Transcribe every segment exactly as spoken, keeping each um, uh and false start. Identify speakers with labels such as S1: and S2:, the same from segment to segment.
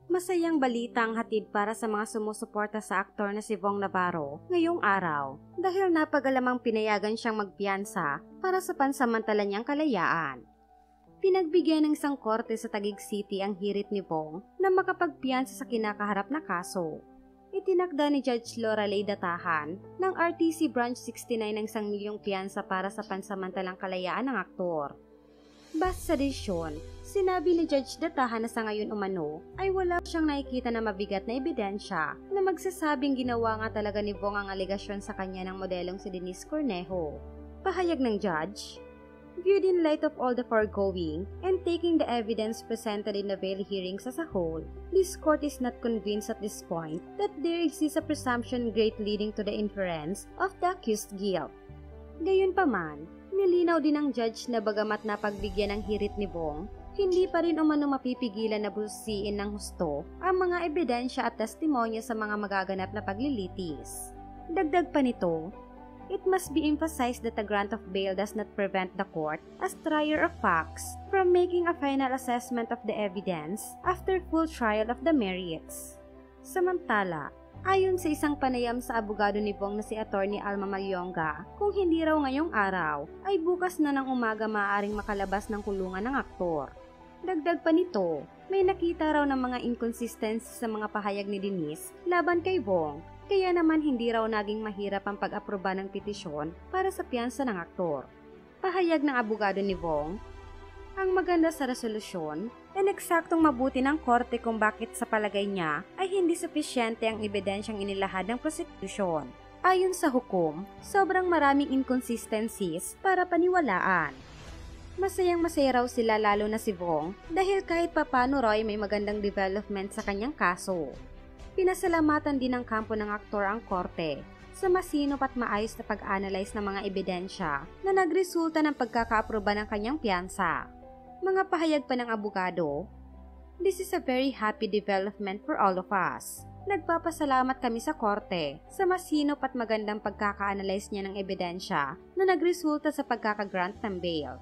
S1: Masayang balita ang hatid para sa mga sumusuporta sa aktor na si Vong Navarro ngayong araw dahil napagalamang pinayagan siyang magpiyansa para sa pansamantala niyang kalayaan. Pinagbigyan ng isang korte sa Taguig City ang hirit ni Vong na makapagpiyansa sa kinakaharap na kaso. Itinakda ni Judge Loralei Datahan ng R T C Branch sixty-nine ng isang milyong piyansa para sa pansamantalang kalayaan ng aktor. Base sa desisyon, sinabi ni Judge Datahan na sa ngayon umano ay wala siyang nakikita na mabigat na ebidensya na magsasabing ginawa nga talaga ni Vong ang alegasyon sa kanya ng modelong si Denise Cornejo. Pahayag ng judge, viewed in light of all the foregoing and taking the evidence presented in the bail hearings as a whole, this court is not convinced at this point that there exists a presumption great leading to the inference of the accused guilt. Gayunpaman, nilinaw din ng judge na bagamat napagbigyan ng hirit ni Vong, hindi pa rin umano mapipigilan na busiin ng husto ang mga ebidensya at testimonya sa mga magaganap na paglilitis. Dagdag pa nito, it must be emphasized that the grant of bail does not prevent the court, as trier of facts, from making a final assessment of the evidence after full trial of the merits. Samantala, ayon sa isang panayam sa abogado ni Vong na si Attorney Alma Malyonga, kung hindi raw ngayong araw, ay bukas na ng umaga maaaring makalabas ng kulungan ng aktor. Dagdag pa nito, may nakita raw ng mga inconsistencies sa mga pahayag ni Denise laban kay Vong, kaya naman hindi raw naging mahirap ang pag-aproba ng petisyon para sa piyansa ng aktor. Pahayag ng abogado ni Vong, ang maganda sa resolusyon ay eksaktong mabuti ng korte kung bakit sa palagay niya ay hindi sufisyente ang ebidensyang inilahad ng prosecution. Ayon sa hukom, sobrang maraming inconsistencies para paniwalaan. Masayang masaya raw sila lalo na si Vong dahil kahit papano raw ay may magandang development sa kanyang kaso. Pinasalamatan din ng kampo ng aktor ang korte sa masinop at maayos na pag-analyze ng mga ebidensya na nagresulta ng pagkakaaproba ng kanyang piyansa. Mga pahayag pa ng abogado, "This is a very happy development for all of us. Nagpapasalamat kami sa korte sa masinop at magandang pagkaka-analyze niya ng ebidensya na nagresulta sa pagkakagrant ng bail."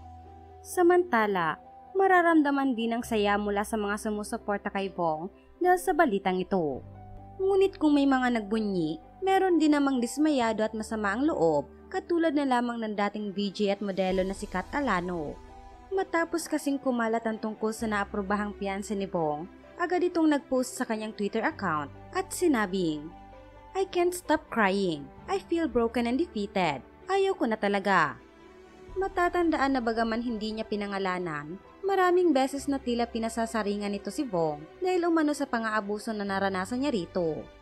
S1: Samantala, mararamdaman din ang saya mula sa mga sumusuporta kay Vong dahil sa balitang ito. Ngunit kung may mga nagbunyi, meron din namang dismayado at masama ang loob, katulad na lamang ng dating V J at modelo na si Kat Alano. Matapos kasing kumalat ang tungkol sa naaprobahang piyansa ni Vong, agad itong nagpost sa kanyang Twitter account at sinabing, "I can't stop crying. I feel broken and defeated. Ayaw ko na talaga." Matatandaan na bagaman hindi niya pinangalanan, maraming beses na tila pinasasaringan nito si Vong dahil umano sa pang-aabuso na naranasan niya rito.